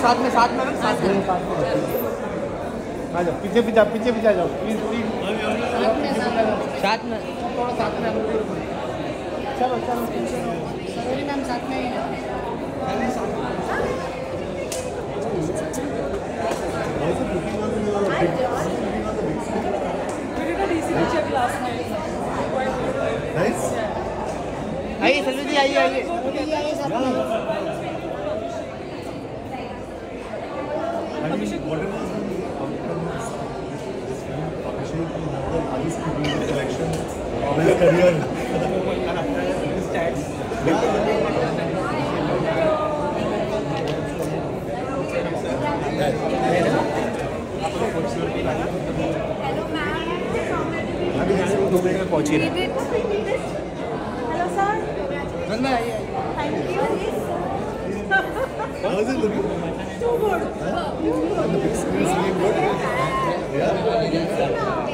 साथ में साथ में आ जाओ, पीछे पीछे आ जाओ प्लीज प्लीज। साथ में थोड़ा साथ में चलो चलो सवेरी मैम साथ में ही आइए सलवी जी आइए आइए पहुंची रहे। Hello sir. रंगा आइए। Thank you. How is it looking? Too good. The big screen is looking good. Yeah.